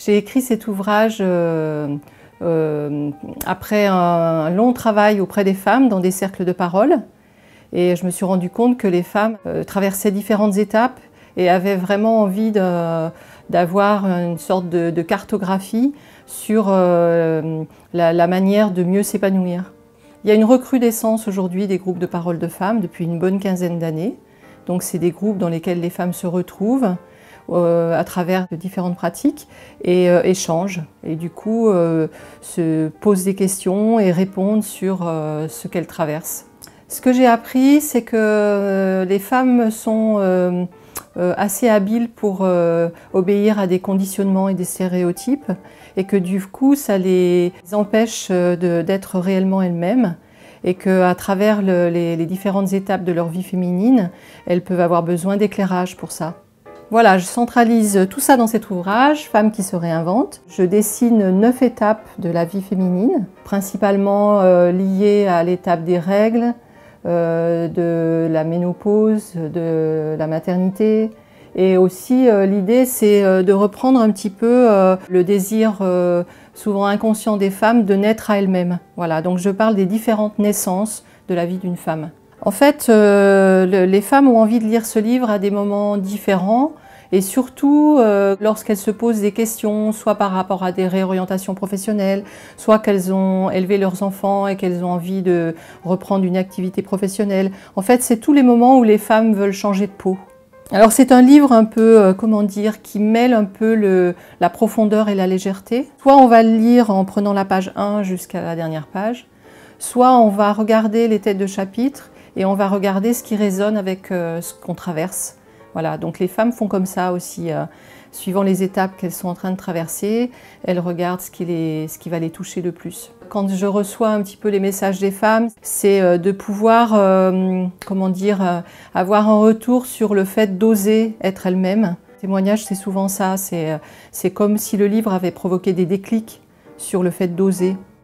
J'ai écrit cet ouvrage après un long travail auprès des femmes dans des cercles de parole. Et je me suis rendu compte que les femmes traversaient différentes étapes et avaient vraiment envie d'avoir une sorte de cartographie sur la manière de mieux s'épanouir. Il y a une recrudescence aujourd'hui des groupes de parole de femmes depuis une bonne quinzaine d'années. Donc c'est des groupes dans lesquels les femmes se retrouvent à travers de différentes pratiques et échangent. Et du coup se posent des questions et répondent sur ce qu'elles traversent. Ce que j'ai appris, c'est que les femmes sont assez habiles pour obéir à des conditionnements et des stéréotypes et que du coup ça les empêche d'être réellement elles-mêmes et qu'à travers les différentes étapes de leur vie féminine, elles peuvent avoir besoin d'éclairage pour ça. Voilà, je centralise tout ça dans cet ouvrage, Femmes qui se réinventent. Je dessine 9 étapes de la vie féminine, principalement liées à l'étape des règles, de la ménopause, de la maternité. Et aussi l'idée c'est de reprendre un petit peu le désir souvent inconscient des femmes de naître à elles-mêmes. Voilà, donc je parle des différentes naissances de la vie d'une femme. En fait, les femmes ont envie de lire ce livre à des moments différents et surtout lorsqu'elles se posent des questions, soit par rapport à des réorientations professionnelles, soit qu'elles ont élevé leurs enfants et qu'elles ont envie de reprendre une activité professionnelle. En fait, c'est tous les moments où les femmes veulent changer de peau. Alors c'est un livre un peu, comment dire, qui mêle un peu la profondeur et la légèreté. Soit on va le lire en prenant la page 1 jusqu'à la dernière page, soit on va regarder les têtes de chapitre et on va regarder ce qui résonne avec ce qu'on traverse. Voilà, donc les femmes font comme ça aussi, suivant les étapes qu'elles sont en train de traverser, elles regardent ce qui va les toucher le plus. Quand je reçois un petit peu les messages des femmes, c'est de pouvoir, comment dire, avoir un retour sur le fait d'oser être elle-même. Le témoignage, c'est souvent ça, c'est comme si le livre avait provoqué des déclics sur le fait d'oser.